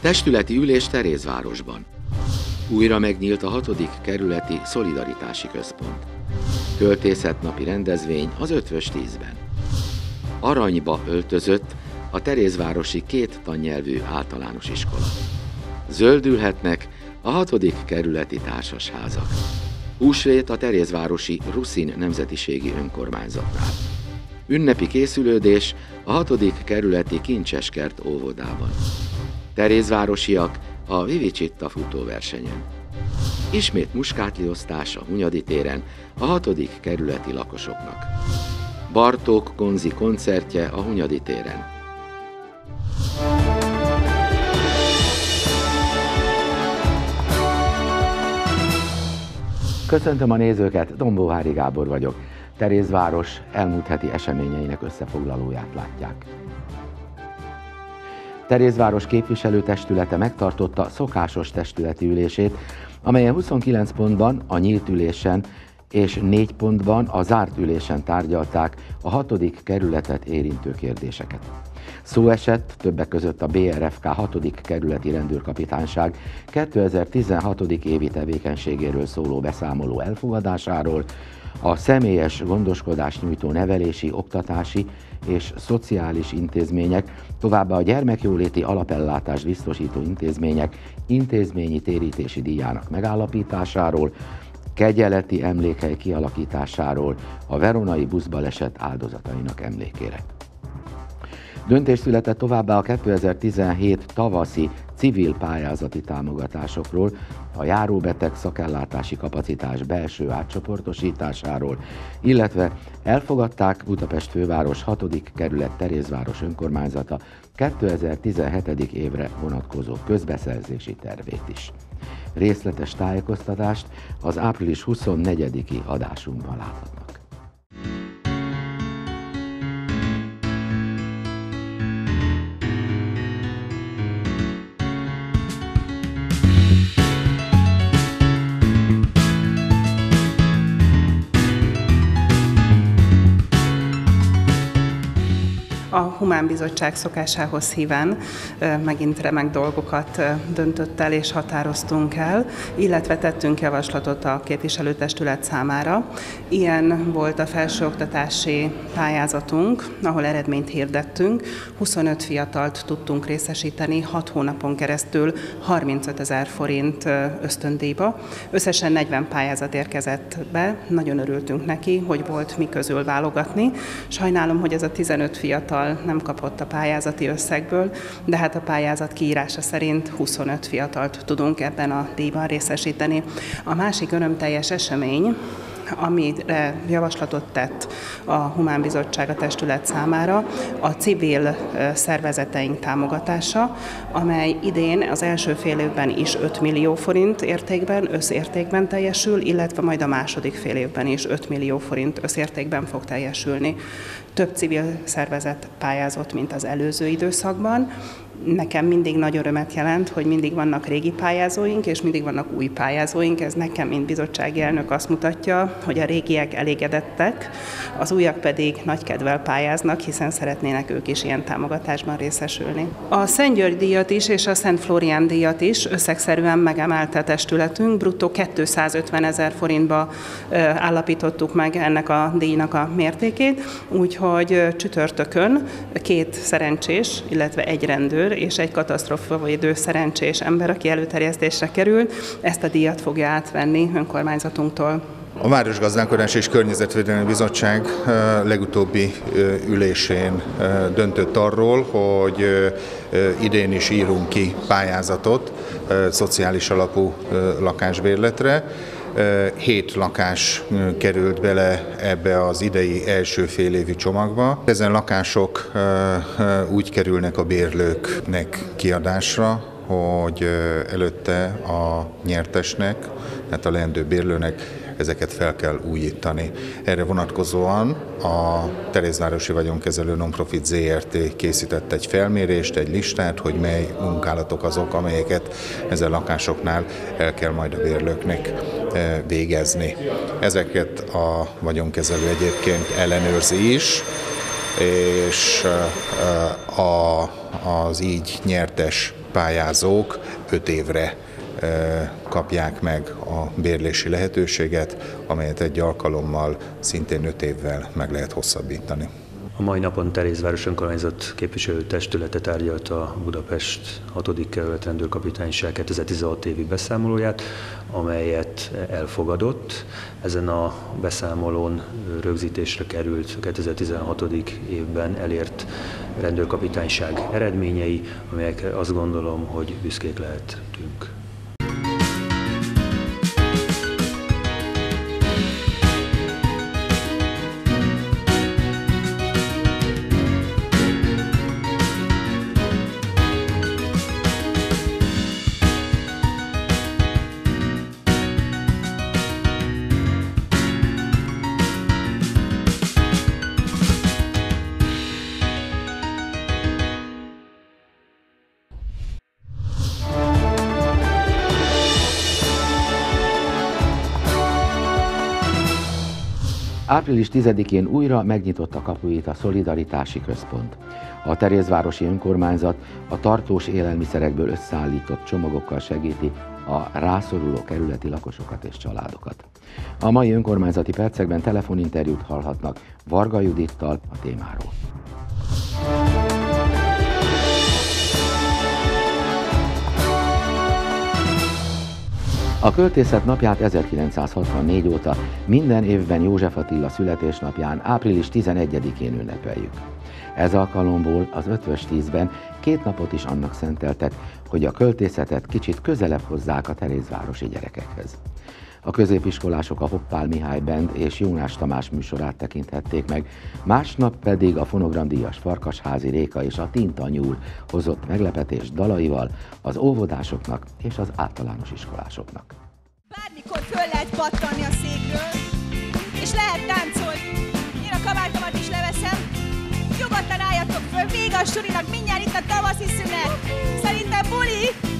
Testületi ülés Terézvárosban. Újra megnyílt a 6. kerületi szolidaritási központ. Költészetnapi rendezvény az Ötvös 10-ben. Aranyba öltözött a terézvárosi 2 tannyelvű általános iskola. Zöldülhetnek a 6. kerületi társasházak. Húsvét a terézvárosi Ruszin nemzetiségi önkormányzatnál. Ünnepi készülődés a 6. kerületi Kincseskert óvodában. Terézvárosiak a Vivicsitta futóversenyen. Ismét muskátli-osztás a Hunyadi téren a 6. kerületi lakosoknak. Bartók Konzi koncertje a Hunyadi téren. Köszöntöm a nézőket, Dombóvári Gábor vagyok. Terézváros elmúlt heti eseményeinek összefoglalóját látják. Terézváros képviselőtestülete megtartotta szokásos testületi ülését, amelyen 29 pontban a nyílt ülésen és 4 pontban a zárt ülésen tárgyalták a 6. kerületet érintő kérdéseket. Szó esett többek között a BRFK 6. kerületi rendőrkapitányság 2016. évi tevékenységéről szóló beszámoló elfogadásáról, a személyes gondoskodást nyújtó nevelési, oktatási és szociális intézmények, továbbá a gyermekjóléti alapellátást biztosító intézmények intézményi térítési díjának megállapításáról, kegyeleti emlékhely kialakításáról a veronai buszbaleset áldozatainak emlékére. Döntés született továbbá a 2017 tavaszi civil pályázati támogatásokról, a járóbeteg szakellátási kapacitás belső átcsoportosításáról, illetve elfogadták Budapest főváros 6. kerület Terézváros önkormányzata 2017. évre vonatkozó közbeszerzési tervét is. Részletes tájékoztatást az április 24-i adásunkban láthatnak. A Humán Bizottság szokásához híven megint remek dolgokat döntött el és határoztunk el, illetve tettünk javaslatot a képviselőtestület számára. Ilyen volt a felsőoktatási pályázatunk, ahol eredményt hirdettünk. 25 fiatalt tudtunk részesíteni 6 hónapon keresztül 35 000 forint ösztöndíjba. Összesen 40 pályázat érkezett be, nagyon örültünk neki, hogy volt mi közül válogatni. Sajnálom, hogy ez a 15 fiatal nem kapott a pályázati összegből, de hát a pályázat kiírása szerint 25 fiatalt tudunk ebben a díjban részesíteni. A másik örömteljes esemény, amire javaslatot tett a Humán Bizottság a testület számára, a civil szervezeteink támogatása, amely idén az első fél évben is 5 millió forint értékben, összértékben teljesül, illetve majd a második fél évben is 5 millió forint összértékben fog teljesülni. Több civil szervezet pályázott, mint az előző időszakban. Nekem mindig nagy örömet jelent, hogy mindig vannak régi pályázóink, és mindig vannak új pályázóink. Ez nekem, mint bizottsági elnök azt mutatja, hogy a régiek elégedettek, az újak pedig nagy kedvel pályáznak, hiszen szeretnének ők is ilyen támogatásban részesülni. A Szent György díjat is és a Szent Flórián díjat is összegszerűen megemelte a testületünk, bruttó 250 000 forintba állapítottuk meg ennek a díjnak a mértékét, úgyhogy csütörtökön 2 szerencsés, illetve 1 rendőr és 1 katasztrófavédő szerencsés ember, aki előterjesztésre kerül, ezt a díjat fogja átvenni önkormányzatunktól. A Városgazdálkodás és Környezetvédelmi Bizottság legutóbbi ülésén döntött arról, hogy idén is írunk ki pályázatot szociális alapú lakásbérletre. 7 lakás került bele ebbe az idei első félévi csomagba. Ezen lakások úgy kerülnek a bérlőknek kiadásra, hogy előtte a nyertesnek, tehát a leendő bérlőnek ezeket fel kell újítani. Erre vonatkozóan a Terézvárosi Vagyonkezelő Nonprofit Zrt. Készített egy felmérést, egy listát, hogy mely munkálatok azok, amelyeket ezen lakásoknál el kell majd a bérlőknek végezni. Ezeket a vagyonkezelő egyébként ellenőrzi is, és az így nyertes pályázók 5 évre kapják meg a bérlési lehetőséget, amelyet egy alkalommal szintén 5 évvel meg lehet hosszabbítani. A mai napon Terézváros önkormányzat képviselőtestülete tárgyalta a Budapest 6. kerület rendőrkapitányság 2016 évi beszámolóját, amelyet elfogadott. Ezen a beszámolón rögzítésre került 2016. évben elért rendőrkapitányság eredményei, amelyekre azt gondolom, hogy büszkék lehetünk. Április 10-én újra megnyitotta kapuit a Szolidaritási Központ. A Terézvárosi Önkormányzat a tartós élelmiszerekből összeállított csomagokkal segíti a rászoruló kerületi lakosokat és családokat. A mai önkormányzati percekben telefoninterjút hallhatnak Varga Judittal a témáról. A költészet napját 1964 óta minden évben József Attila születésnapján, április 11-én ünnepeljük. Ez alkalomból az Ötvös 10-ben 2 napot is annak szenteltek, hogy a költészetet kicsit közelebb hozzák a terézvárosi gyerekekhez. A középiskolások a Hoppál Mihály Band és Jónás Tamás műsorát tekinthették meg, másnap pedig a fonogramdíjas Farkasházi Réka és a Tinta Nyúl hozott meglepetés dalaival az óvodásoknak és az általános iskolásoknak. Bármikor föl lehet pattanni a székről, és lehet táncolni. Én a kabátomat is leveszem, nyugodtan álljatok föl, vége a surinak, mindjárt itt a tavaszi szünet. Szerintem buli!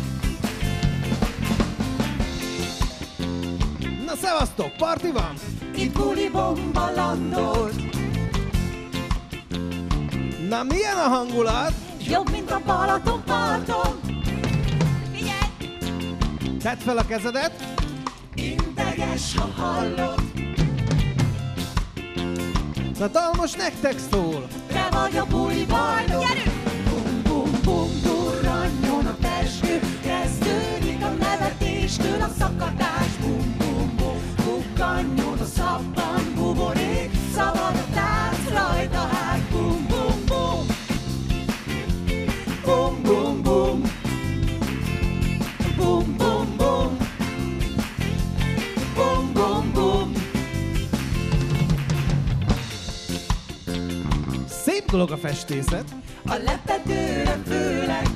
Na szevasztok, parti van! Itt buli bomba landolt. Na milyen a hangulat? Jobb, mint a Balaton parton. Figyelj! Tedd fel a kezedet! Integes, ha hallod. Na dal most nektek szól! Te vagy a buli bajnok. Gyerünk! Bum, bum, bum, durranjon a pezsgő. Kezdődik a nevetéstől a szakadás. Bum, bum, bum, bukkanjon a szappan buborék. Szabad a tánc rajta hát. Bum, bum, bum. Bum, bum, bum. Bum, bum, bum. Bum, bum, bum. Szép dolog a festészet! A lepedőre főleg.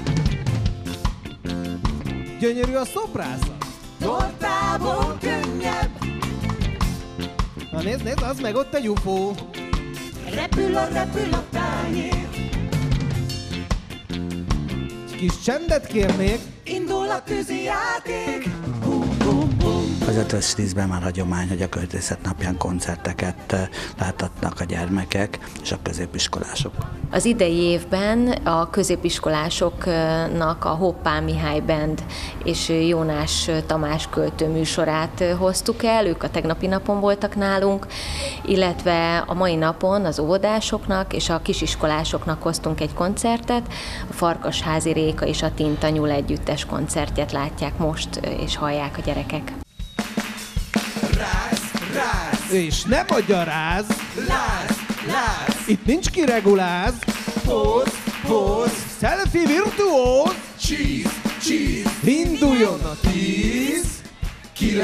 Gyönyörű a szoprázat! Tortából könnyebb. Na nézd, nézd, az meg ott egy UFO! Repül a tányér. Kis csendet kérnék! Indul a tűzijáték. Bum, bum, bum. Az Ötvös 10-ben már hagyomány, hogy a költészet napján koncerteket láthatnak a gyermekek és a középiskolások. Az idei évben a középiskolásoknak a Hoppál Mihály Band és Jónás Tamás költőműsorát hoztuk el, ők a tegnapi napon voltak nálunk, illetve a mai napon az óvodásoknak és a kisiskolásoknak hoztunk egy koncertet, a Farkasházi Réka és a Tinta Nyúl együttes koncertjét látják most és hallják a gyerekek. Ráz, ráz! És ne magyaráz! Láz, láz. Itt nincs kireguláz! Póz, póz. Selfie virtuóz! Cheese, cheese. Induljon a 10, 9,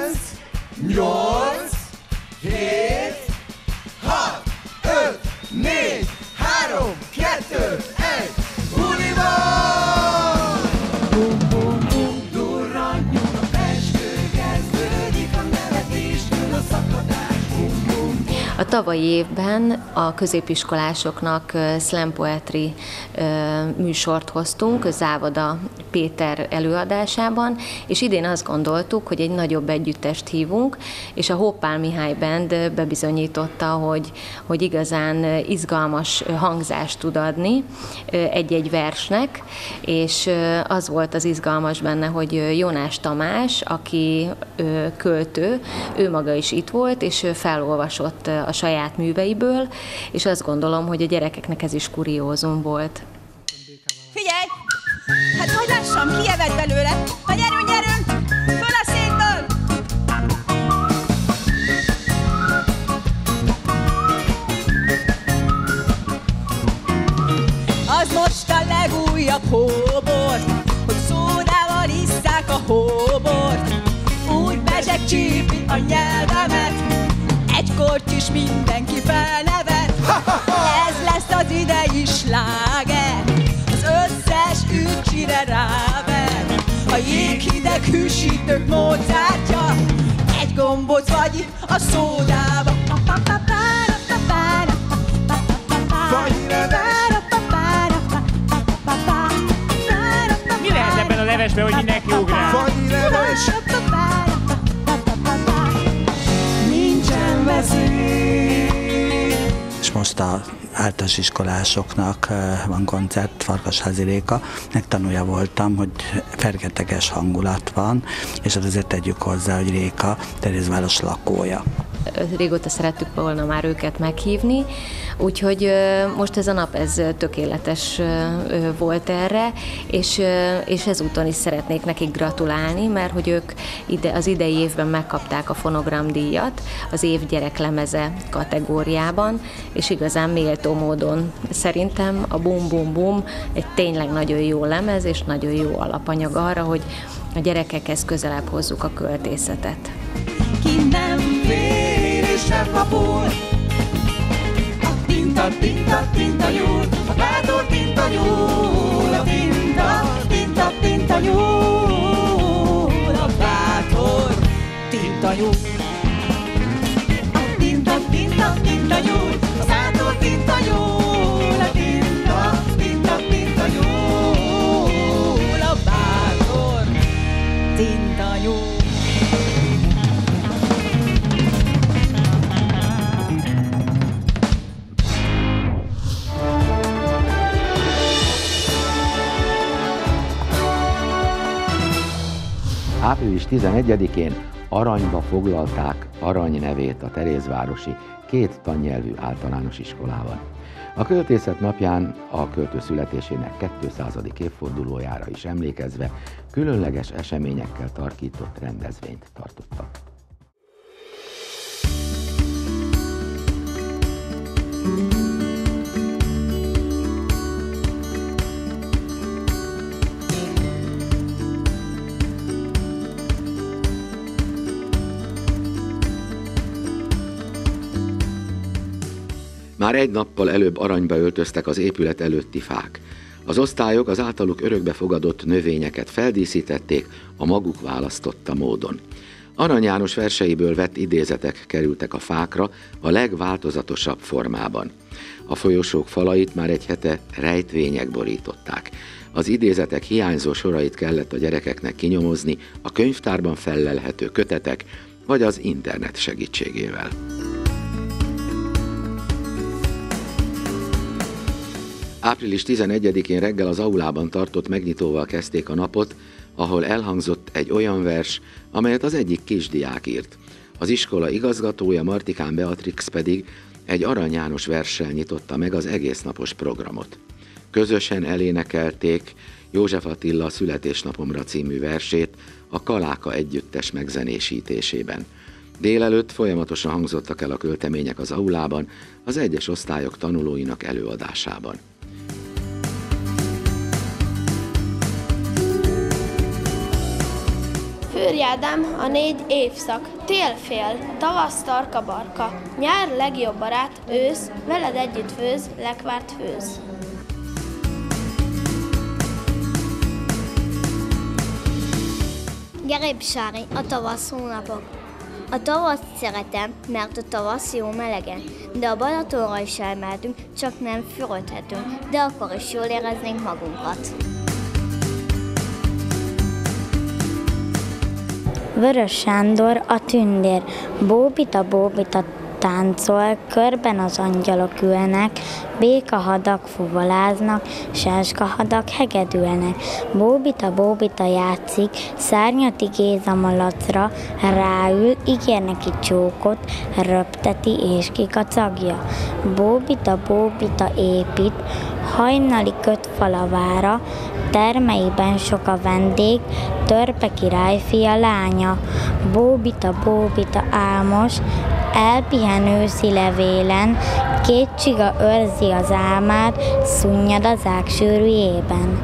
8, 7, 6, 5, 4, 3, 2, 1. Buli van! Bum, bum, bum. Durranjon a pezsgő, kezdődik a nevetéstől a szakadás. Bum, bum, bum. A Tavalyi évben a középiskolásoknak slam poetry műsort hoztunk Závoda Péter előadásában, és idén azt gondoltuk, hogy egy nagyobb együttest hívunk, és a Hoppál Mihály Band bebizonyította, hogy igazán izgalmas hangzást tud adni egy-egy versnek, és az volt az izgalmas benne, hogy Jónás Tamás, aki költő, ő maga is itt volt, és felolvasott a saját műveiből, és azt gondolom, hogy a gyerekeknek ez is kuriózum volt. Figyelj! Hát hogy lássam, kijeved belőle? Na gyerünk, gyerünk! Föl a székből! Az most a legújabb hóbort, hogy szódával isszák a hóbort. Úgy bezsegcsípi a nyelvemet, egy kortyis mindenki felnevet. Ez lesz az idei sláger, az összes űrcsire ráver. A jéghideg hűsítők Mozartja, egy gombóc vagy a szódába. Mi lehet ebben a levesben, hogy mindenki ugrál? Fagyileves! Nincsen veszély. És most az általános iskolásoknak van koncert, Farkasházi Réka. Megtanulja voltam, hogy fergeteges hangulat van, és azért tegyük hozzá, hogy Réka Terézváros lakója. Régóta szerettük volna már őket meghívni, úgyhogy most ez a nap ez tökéletes volt erre, és ezúton is szeretnék nekik gratulálni, mert hogy ők az idei évben megkapták a fonogramdíjat az év gyereklemeze kategóriában, és igazán méltó módon szerintem a Bum Bum Bum egy tényleg nagyon jó lemez, és nagyon jó alapanyag arra, hogy a gyerekekhez közelebb hozzuk a költészetet. Ki nem fér és nem kapul, a tinta, tinta, tinta nyúl, a bátor tinta nyúl, a tinta, tinta, tinta nyúl, a bátor tinta nyúl. A tinta, tinta, tinta nyúl, a bátor tinta nyúl, a tinta, tinta, tinta nyúl, a bátor tinta nyúl. Április 11-én aranyba foglalták Arany nevét a terézvárosi 2 tannyelvű általános iskolában. A költészet napján a költő születésének 200. évfordulójára is emlékezve különleges eseményekkel tarkított rendezvényt tartottak. Már egy nappal előbb aranyba öltöztek az épület előtti fák. Az osztályok az általuk örökbe fogadott növényeket feldíszítették a maguk választotta módon. Arany János verseiből vett idézetek kerültek a fákra a legváltozatosabb formában. A folyosók falait már egy hete rejtvények borították. Az idézetek hiányzó sorait kellett a gyerekeknek kinyomozni a könyvtárban fellelhető kötetek vagy az internet segítségével. Április 11-én reggel az aulában tartott megnyitóval kezdték a napot, ahol elhangzott egy olyan vers, amelyet az egyik kisdiák írt. Az iskola igazgatója, Martikán Beatrix pedig egy Arany János verssel nyitotta meg az egésznapos programot. Közösen elénekelték József Attila Születésnapomra című versét a Kaláka együttes megzenésítésében. Délelőtt folyamatosan hangzottak el a költemények az aulában, az egyes osztályok tanulóinak előadásában. Fűri Ádám, a 4 évszak, tél-fél, tavasz tarka-barka, nyár legjobb barát, ősz, veled együtt főz, lekvárt főz. Gerép Sári, a tavasz hónapok. A tavaszt szeretem, mert a tavasz jó melegen. de a Balatonra is elmehetünk, csak nem fürödhetünk, de akkor is jól éreznénk magunkat. Vörös Sándor a tündér, bóbita táncol, körben az angyalok ülnek, békahadak fuvoláznak, sáskahadak hegedülnek. Bóbita játszik, szárnyat igéz a malacra, ráül, ígér neki csókot, röpteti és kikacagja. Bóbita épít, hajnali kötfalavára, termeiben sok a vendég, Törpe királyfia lánya. Bóbita álmos, elpihen őszi levélen, két csiga őrzi az álmát, szunnyad az ág sűrűjében.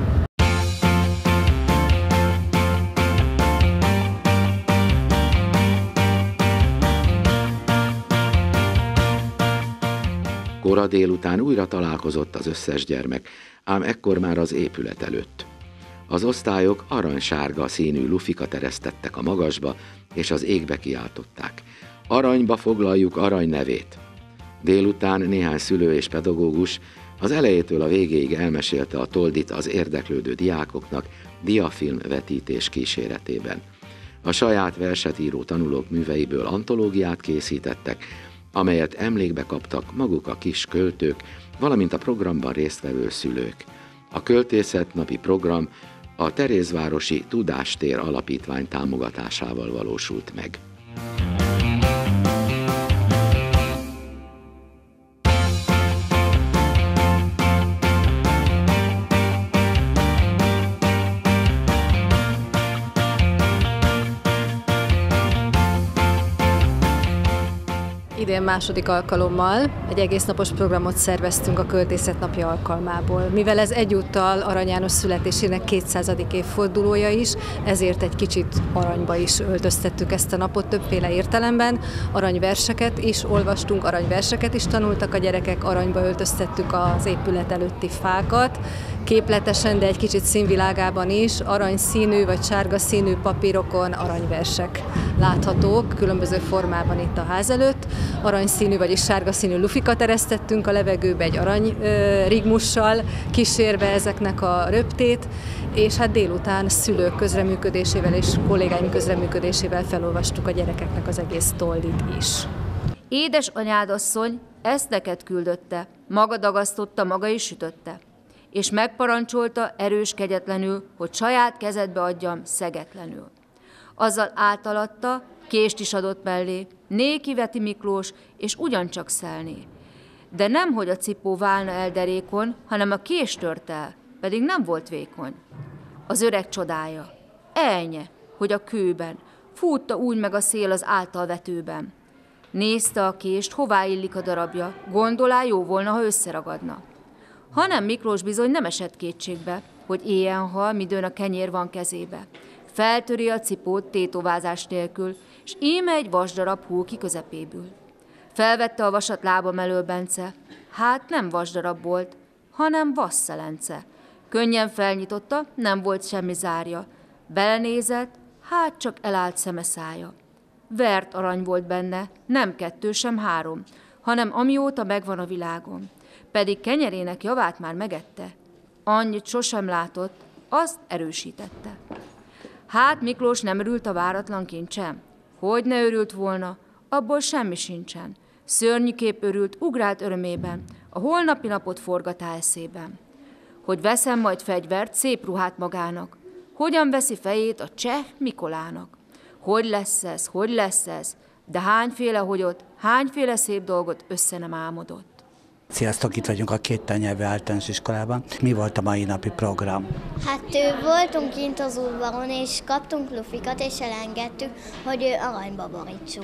Kora délután újra találkozott az összes gyermek, ám ekkor már az épület előtt. Az osztályok aranysárga színű lufikat eresztettek a magasba, és az égbe kiáltották: aranyba foglaljuk arany nevét. Délután néhány szülő és pedagógus az elejétől a végéig elmesélte a Toldit az érdeklődő diákoknak diafilm vetítés kíséretében. A saját verset író tanulók műveiből antológiát készítettek, amelyet emlékbe kaptak maguk a kis költők, valamint a programban résztvevő szülők. A költészetnapi program a Terézvárosi Tudástér Alapítvány támogatásával valósult meg. Idén második alkalommal egy egésznapos programot szerveztünk a Költészetnapja alkalmából. Mivel ez egyúttal Arany János születésének 200. évfordulója is, ezért egy kicsit aranyba is öltöztettük ezt a napot többféle értelemben. Aranyverseket is olvastunk, aranyverseket is tanultak a gyerekek, aranyba öltöztettük az épület előtti fákat, képletesen, de egy kicsit színvilágában is, aranyszínű vagy sárga színű papírokon aranyversek láthatók, különböző formában itt a ház előtt. Aranyszínű, vagyis sárga színű lufikat eresztettünk a levegőbe egy arany rigmussal, kísérve ezeknek a röptét, és hát délután szülők közreműködésével és kollégáim közreműködésével felolvastuk a gyerekeknek az egész Toldit is. Édes anyádasszony ezt neked küldötte, maga dagasztotta, maga is sütötte, és megparancsolta erős kegyetlenül, hogy saját kezedbe adjam szegetlenül. Azzal átalatta, kést is adott mellé, néki veti Miklós, és ugyancsak szelné. De nemhogy a cipó válna el derékon, hanem a kés tört el, pedig nem volt vékony. Az öreg csodája, elnye, hogy a kőben, fútta úgy meg a szél az által vetőben. Nézte a kést, hová illik a darabja, gondolá jó volna, ha összeragadna. Hanem Miklós bizony nem esett kétségbe, hogy éjjel hal, midőn a kenyér van kezébe. Feltöri a cipót tétovázás nélkül, és íme egy vasdarab hull ki közepéből. Felvette a vasat lábam elől Bence, hát nem vasdarab volt, hanem vasszelence. Könnyen felnyitotta, nem volt semmi zárja. Belenézett, hát csak elállt szeme szája. Vert arany volt benne, nem 2, sem 3, hanem amióta megvan a világon. Pedig kenyerének javát már megette. Annyit sosem látott, azt erősítette. Hát Miklós nem örült a váratlan kincsem? Hogy ne örült volna, abból semmi sincsen. Szörnyűképp örült, ugrált örömében, a holnapi napot forgatá eszében. Hogy veszem majd fegyvert, szép ruhát magának, hogyan veszi fejét a cseh Mikolának. Hogy lesz ez, de hányféle hogyot, hányféle szép dolgot össze nem álmodott. Sziasztok, itt vagyunk a Két Tannyelvű Általános Iskolában. Mi volt a mai napi program? Hát voltunk kint az udvaron, és kaptunk lufikat, és elengedtük, hogy aranyba borítsuk.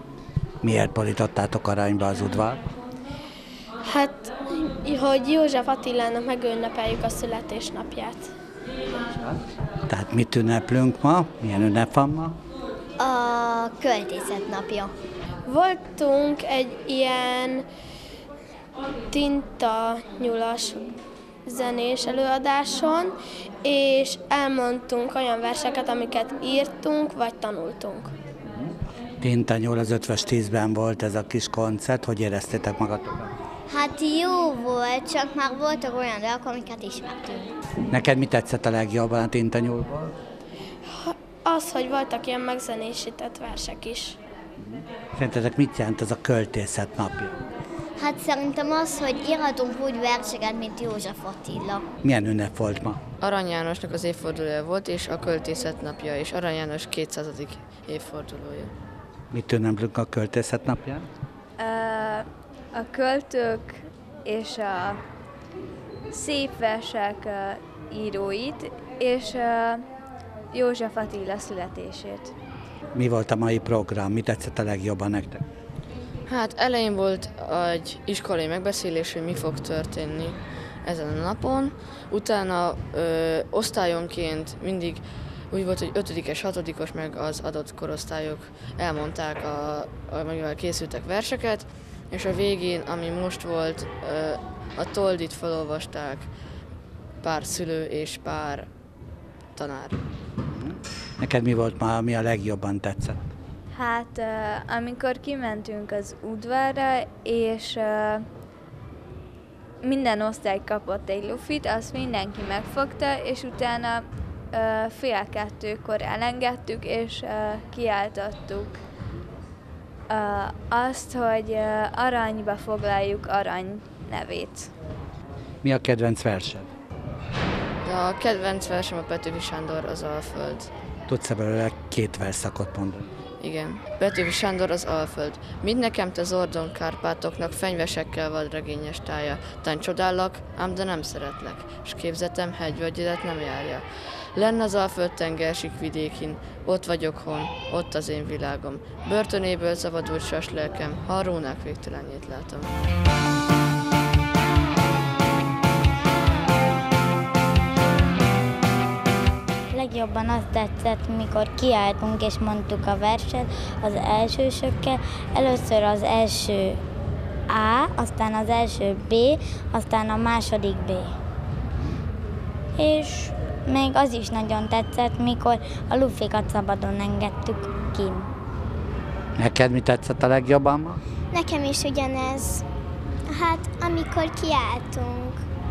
Miért borítottátok aranyba az udvar? Hát, hogy József Attilának megünnepeljük a születésnapját. Tehát mit ünneplünk ma? Milyen ünnep van ma? A költészetnapja. Voltunk egy ilyen tintanyulas zenés előadáson, és elmondtunk olyan verseket, amiket írtunk, vagy tanultunk. Tintanyúl az 5-ös 10-ben volt ez a kis koncert, hogy éreztétek magatokat? Hát jó volt, csak már voltak olyan dalok, amiket ismertünk. Neked mi tetszett a legjobban a Tintanyúlból? Az, hogy voltak ilyen megzenésített versek is. Szerintetek mit jelent ez a költészet napja? Hát szerintem az, hogy írhatunk úgy verseket, mint József Attila. Milyen ünnep volt ma? Arany Jánosnak az évfordulója volt, és a költészet napja, és Arany János 200. évfordulója. Mit ünneplünk a költészet napján? A költők és a szép versek íróit, és József Attila születését. Mi volt a mai program? Mi tetszett a legjobban nektek? Hát elején volt egy iskolai megbeszélés, hogy mi fog történni ezen a napon. Utána osztályonként mindig úgy volt, hogy 5-es, 6-os meg az adott korosztályok elmondták amivel készültek verseket, és a végén, ami most volt, a Toldit felolvasták pár szülő és pár tanár. Neked mi volt ma, ami a legjobban tetszett? Hát amikor kimentünk az udvarra, és minden osztály kapott egy lufit, azt mindenki megfogta, és utána 1:30-kor elengedtük, és kiáltottuk azt, hogy aranyba foglaljuk Arany nevét. Mi a kedvenc versed? A kedvenc versem a Petőfi Sándor, az Alföld. Tudsz belőle 2 versszakot mondani? Igen. Petőfi Sándor, az Alföld. Mind nekem te zordon Kárpátoknak, fenyvesekkel vadregényes tája. Tán csodállak, ám de nem szeretlek, s képzetem hegyvölgyedet nem járja. Lenne az Alföld tengersik vidékin, ott vagyok hon, ott az én világom. Börtönéből szabadult sas lelkem, ha a rónák végtelenjét látom. Legjobban azt tetszett, mikor kiálltunk és mondtuk a verset az elsősökkel. Először az első A, aztán az első B, aztán a második B. És még az is nagyon tetszett, mikor a lufikat szabadon engedtük ki. Neked mi tetszett a legjobban ma? Nekem is ugyanez. Hát, amikor kiálltunk.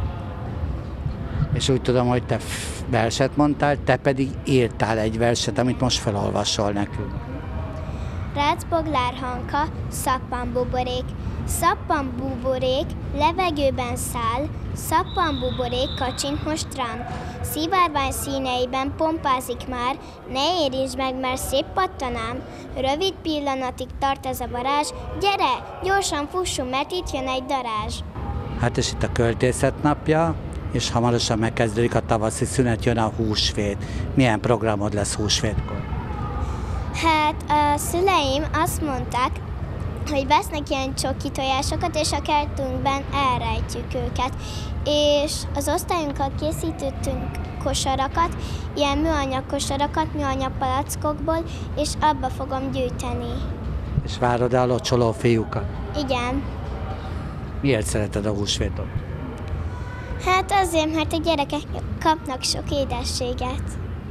És úgy tudom, hogy te verset mondtál, te pedig írtál egy verset, amit most felolvasol nekünk. Rácboglár Hanka, szappanbuborék. Szappanbuborék levegőben száll, szappanbuborék kacsint most rám. Szivárvány színeiben pompázik már, ne érintsd meg, mert szép pattanám. Rövid pillanatig tart ez a varázs, gyere, gyorsan fussunk, mert itt jön egy darázs. Hát és itt a költészet napja, és hamarosan megkezdődik a tavaszi szünet, jön a húsvét. Milyen programod lesz húsvétkor? Hát a szüleim azt mondták, hogy vesznek ilyen csoki tojásokat, és a kertünkben elrejtjük őket. És az osztályunkkal készítettünk kosarakat, ilyen műanyag kosarakat, műanyag palackokból, és abba fogom gyűjteni. És várod el a locsoló fiúkat? Igen. Miért szereted a húsvétot? Hát azért, mert a gyerekek kapnak sok édességet.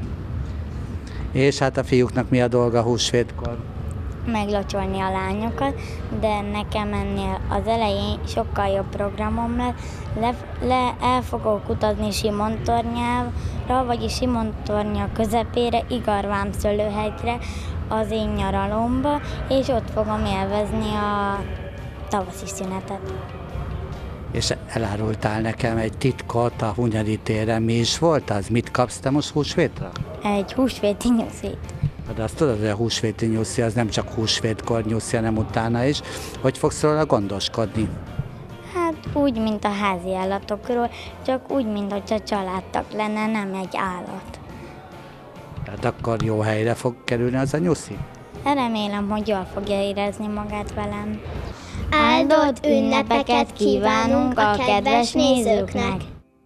És hát a fiúknak mi a dolga húsvétkor? Meglocsolni a lányokat, de nekem ennél az elején sokkal jobb programom lesz. El fogok utazni Simontornyára, vagyis Simontornya közepére, Igarvámszőlőhegyre, az én nyaralomba, és ott fogom élvezni a tavaszi szünetet. És elárultál nekem egy titkot a Hunyadi téren. Mi is volt az? Mit kapsz te most húsvétra? Egy húsvéti nyuszit. De azt tudod, hogy a húsvéti nyuszi az nem csak húsvétkor nyuszi, hanem utána is. Hogy fogsz róla gondoskodni? Hát úgy, mint a házi állatokról, csak úgy, mint hogyha családtag lenne, nem egy állat. Tehát akkor jó helyre fog kerülni az a nyuszi? Remélem, hogy jól fogja érezni magát velem. Áldott ünnepeket kívánunk a kedves nézőknek!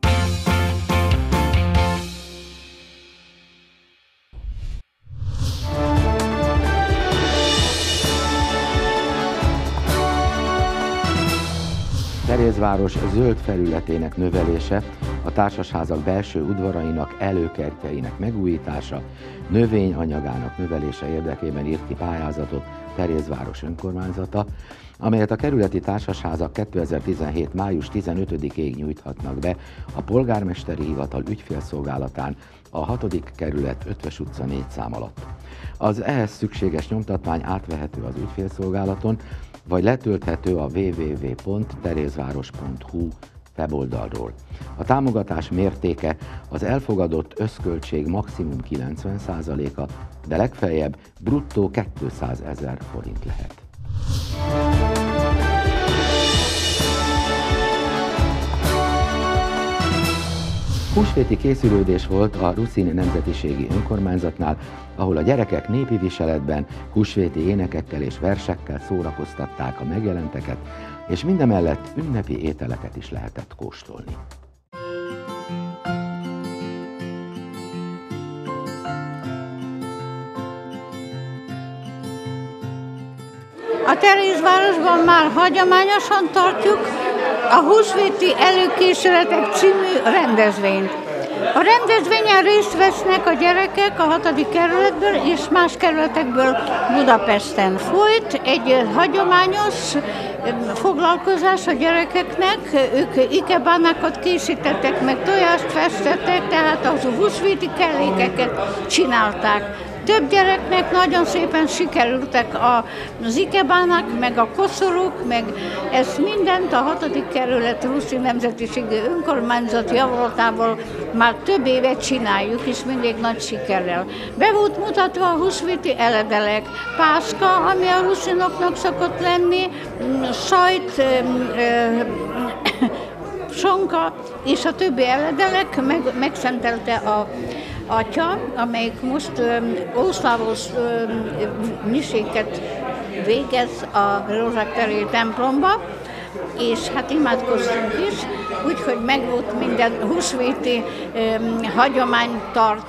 Terézváros zöld felületének növelése, a társasházak belső udvarainak, előkertjeinek megújítása, növényanyagának növelése érdekében írt ki pályázatot Terézváros önkormányzata, amelyet a kerületi társasházak 2017. május 15-ig nyújthatnak be a polgármesteri hivatal ügyfélszolgálatán a 6. kerület 5-ös utca 4 szám alatt. Az ehhez szükséges nyomtatvány átvehető az ügyfélszolgálaton, vagy letölthető a www.terézváros.hu weboldalról. A támogatás mértéke az elfogadott összköltség maximum 90%-a, de legfeljebb bruttó 200 000 forint lehet. Húsvéti készülődés volt a Ruszin Nemzetiségi Önkormányzatnál, ahol a gyerekek népi viseletben, húsvéti énekekkel és versekkel szórakoztatták a megjelenteket, és mindemellett ünnepi ételeket is lehetett kóstolni. A Terézvárosban már hagyományosan tartjuk a húsvéti előkészületek című rendezvényt. A rendezvényen részt vesznek a gyerekek a 6. kerületből és más kerületekből Budapesten. Folyt egy hagyományos foglalkozás a gyerekeknek, ők ikebánákat készítettek, meg tojást festettek, tehát az húsvéti kellékeket csinálták. Több gyereknek nagyon szépen sikerültek az ikebánák, meg a koszorúk, meg ez mindent a 6. kerület Ruszin Nemzetiségi Önkormányzat javaslatából már több éve csináljuk, és mindig nagy sikerrel. Be volt mutatva a húsvéti eledelek, pászka, ami a ruszinoknak szokott lenni, sajt, sonka és a többi eledelek, megszentelte a atya, amelyik most ószlávos miséket végez a Rózsák terén templomba, és hát imádkoztunk is, úgyhogy megvolt minden húsvéti hagyomány tart.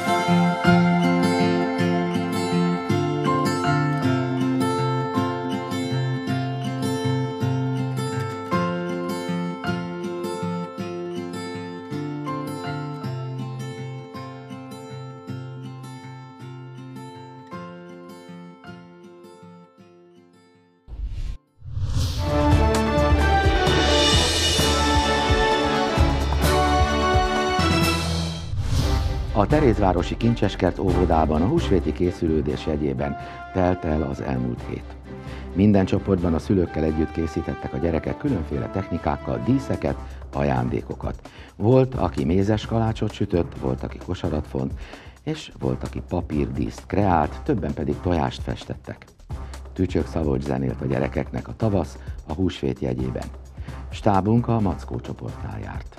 A Terézvárosi Kincseskert óvodában a húsvéti készülődés jegyében telt el az elmúlt hét. Minden csoportban a szülőkkel együtt készítettek a gyerekek különféle technikákkal díszeket, ajándékokat. Volt, aki mézes kalácsot sütött, volt, aki kosarat font, és volt, aki papírdíszt kreált, többen pedig tojást festettek. Tücsök Szabolcs zenélt a gyerekeknek a tavasz a húsvét jegyében. Stábunk a Mackó csoportnál járt.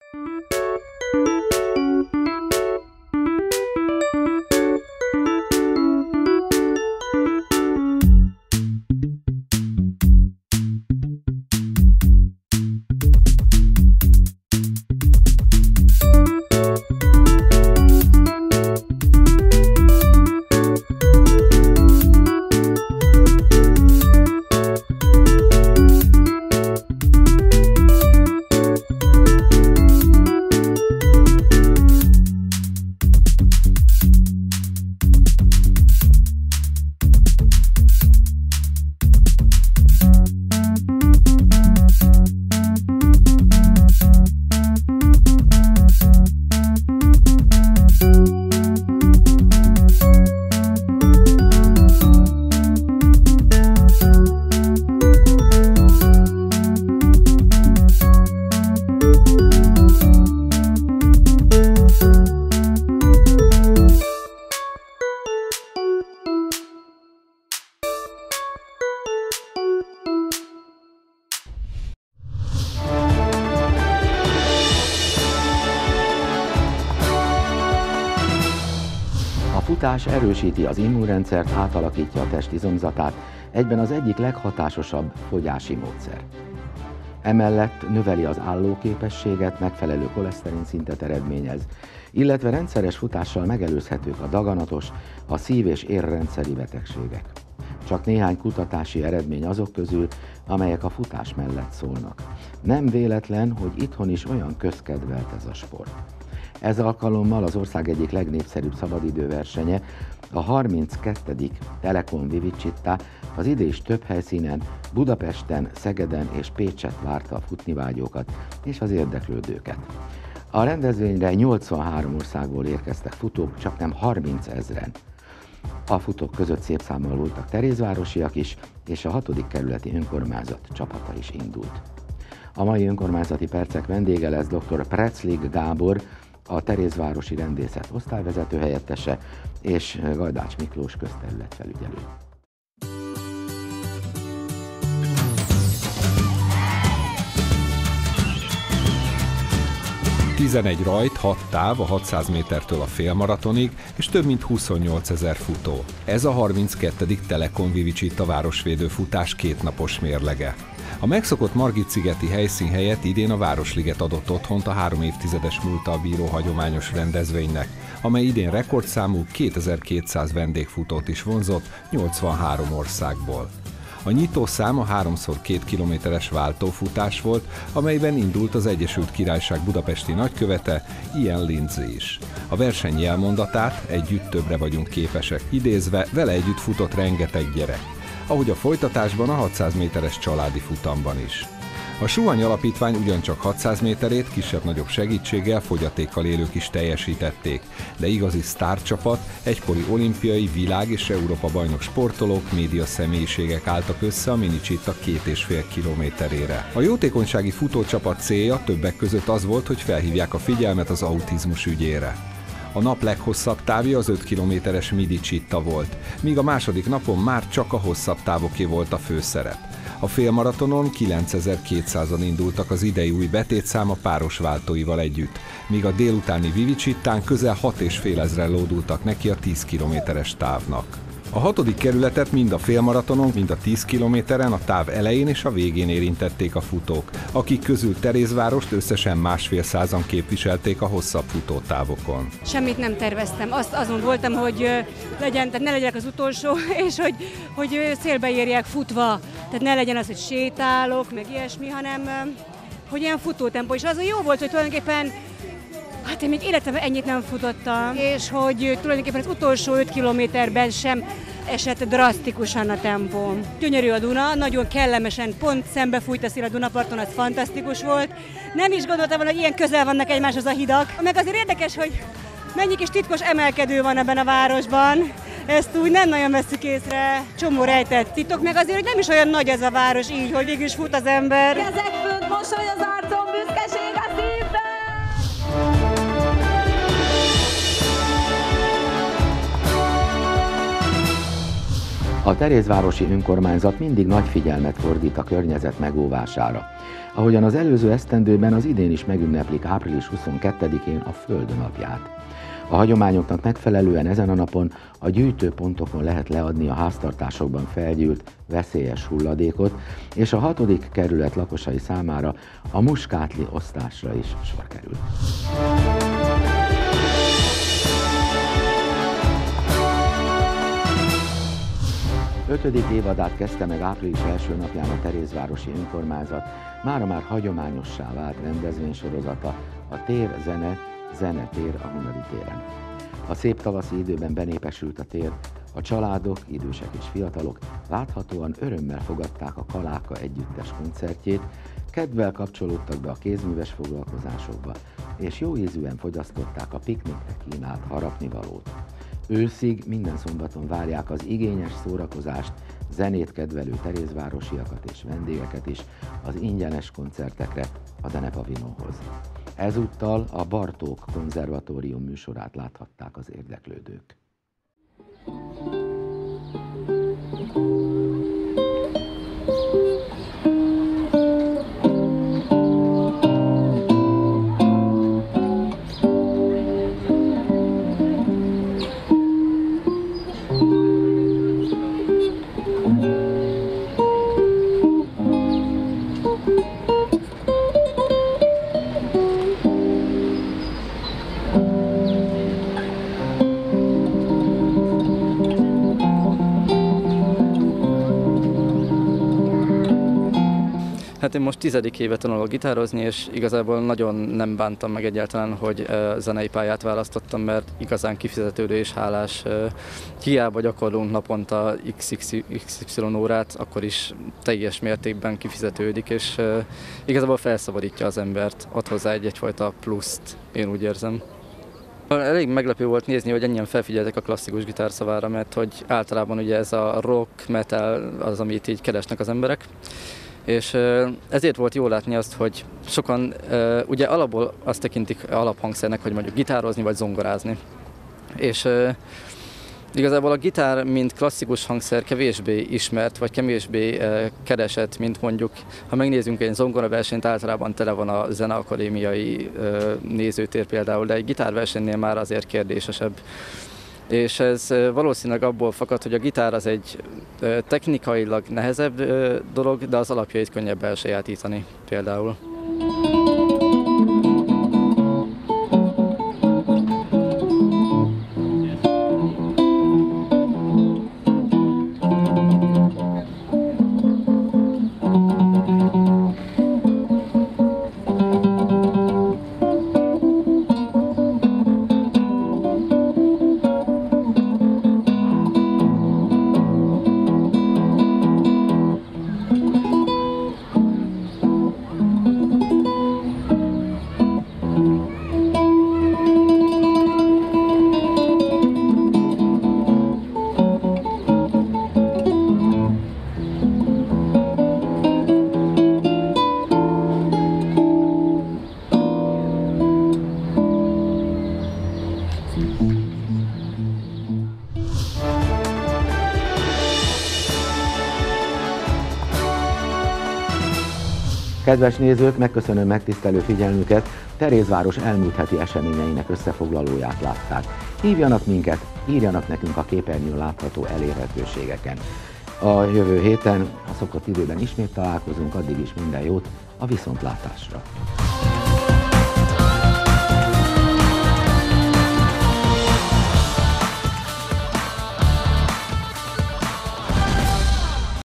A futás erősíti az immunrendszert, átalakítja a test izomzatát, egyben az egyik leghatásosabb fogyási módszer. Emellett növeli az állóképességet, megfelelő koleszterin szintet eredményez, illetve rendszeres futással megelőzhetők a daganatos, a szív- és érrendszeri betegségek. Csak néhány kutatási eredmény azok közül, amelyek a futás mellett szólnak. Nem véletlen, hogy itthon is olyan közkedvelt ez a sport. Ez alkalommal az ország egyik legnépszerűbb szabadidőversenye, a 32. Telekom Vivicsitta az idén is több helyszínen, Budapesten, Szegeden és Pécset várta a futnivágyókat és az érdeklődőket. A rendezvényre 83 országból érkeztek futók, csaknem 30 000-en. A futók között szép számmal voltak terézvárosiak is, és a 6. kerületi önkormányzat csapata is indult. A mai önkormányzati percek vendége lesz dr. Preclig Gábor, a Terézvárosi Rendészet osztályvezető helyettese, és Gajdács Miklós közterületfelügyelő. Tizenegy rajt, 6 táv a 600 métertől a félmaratonig, és több mint 28 000 futó. Ez a 32. Telekom Vivicsitta városvédő futás kétnapos mérlege. A megszokott Margit-szigeti helyszín helyett idén a Városliget adott otthont a 3 évtizedes múlttal bíró hagyományos rendezvénynek, amely idén rekordszámú 2200 vendégfutót is vonzott 83 országból. A nyitószám a 3x2 kilométeres váltófutás volt, amelyben indult az Egyesült Királyság budapesti nagykövete, Ian Lindsay is. A verseny jelmondatát, együtt többre vagyunk képesek idézve, vele együtt futott rengeteg gyerek, ahogy a folytatásban a 600 méteres családi futamban is. A Suhany Alapítvány ugyancsak 600 méterét kisebb-nagyobb segítséggel fogyatékkal élők is teljesítették, de igazi sztárcsapat, egykori olimpiai, világ- és Európa-bajnok sportolók, média személyiségek álltak össze a Minicsitta 2,5 kilométerére. A jótékonysági futócsapat célja többek között az volt, hogy felhívják a figyelmet az autizmus ügyére. A nap leghosszabb távja az 5 kilométeres Minicsitta volt, míg a második napon már csak a hosszabb távoké volt a főszerep. A félmaratonon 9200-an indultak az idei új betétszám a páros váltóival együtt, míg a délutáni Vivicsittán közel 6500-en lódultak neki a 10 kilométeres távnak. A 6. kerületet mind a félmaratonon, mind a 10 kilométeren a táv elején és a végén érintették a futók, akik közül Terézvárost összesen 1,5 képviselték a hosszabb futótávokon. Semmit nem terveztem, azon voltam, hogy tehát ne legyek az utolsó, és hogy célbe érjek futva. Tehát ne legyen az, hogy sétálok, meg ilyesmi, hanem hogy ilyen futótempó. És az jó volt, hogy tulajdonképpen hát én még életemben ennyit nem futottam, és hogy tulajdonképpen az utolsó 5 kilométerben sem esett drasztikusan a tempó. Gyönyörű a Duna, nagyon kellemesen, pont szembe fújt a szél a Dunaparton, az fantasztikus volt. Nem is gondoltam volna, hogy ilyen közel vannak egymáshoz a hidak. Meg azért érdekes, hogy mennyi kis titkos emelkedő van ebben a városban. Ezt úgy nem nagyon vesszük észre, csomó rejtett titok, meg azért, hogy nem is olyan nagy ez a város így, hogy végül is fut az ember. Kezek fönt, mosoly az arcon, büszkeség a szívben! A Terézvárosi önkormányzat mindig nagy figyelmet fordít a környezet megóvására. Ahogyan az előző esztendőben, az idén is megünneplik április 22-én a Föld napját. A hagyományoknak megfelelően ezen a napon a gyűjtőpontokon lehet leadni a háztartásokban felgyűlt veszélyes hulladékot, és a 6. kerület lakosai számára a muskátli osztásra is sor kerül. 5. évadát kezdte meg április első napján a Terézvárosi önkormányzat, mára már hagyományossá vált rendezvénysorozata, a Tér Zene, Zene Tér a Hunori téren. A szép tavaszi időben benépesült a tér, a családok, idősek és fiatalok láthatóan örömmel fogadták a Kaláka együttes koncertjét, kedvel kapcsolódtak be a kézműves foglalkozásokba, és jó ízűen fogyasztották a piknikre kínált harapnivalót. Őszig minden szombaton várják az igényes szórakozást, zenét kedvelő terézvárosiakat és vendégeket is az ingyenes koncertekre a Zenepavilonhoz. Ezúttal a Bartók Konzervatórium műsorát láthatták az érdeklődők. Hát én most 10. éve tanulok gitározni, és igazából nagyon nem bántam meg egyáltalán, hogy zenei pályát választottam, mert igazán kifizetődő és hálás. Hiába gyakorlunk naponta XY órát, akkor is teljes mértékben kifizetődik, és igazából felszabadítja az embert, ad hozzá egyfajta pluszt, én úgy érzem. Elég meglepő volt nézni, hogy ennyien felfigyeltek a klasszikus gitárszavára, mert hogy általában ugye ez a rock, metal az, amit így keresnek az emberek. És ezért volt jó látni azt, hogy sokan ugye alapból azt tekintik alaphangszernek, hogy mondjuk gitározni vagy zongorázni. És igazából a gitár, mint klasszikus hangszer kevésbé ismert, vagy kevésbé keresett, mint mondjuk, ha megnézzünk egy zongoraversenyt, általában tele van a zeneakadémiai nézőtér például, de egy gitárversenynél már azért kérdésesebb. És ez valószínűleg abból fakad, hogy a gitár az egy technikailag nehezebb dolog, de az alapjait könnyebb elsajátítani például. Kedves nézők, megköszönöm megtisztelő figyelmüket, Terézváros elmúlt heti eseményeinek összefoglalóját látták. Hívjanak minket, írjanak nekünk a képernyőn látható elérhetőségeken. A jövő héten a szokott időben ismét találkozunk, addig is minden jót, a viszontlátásra!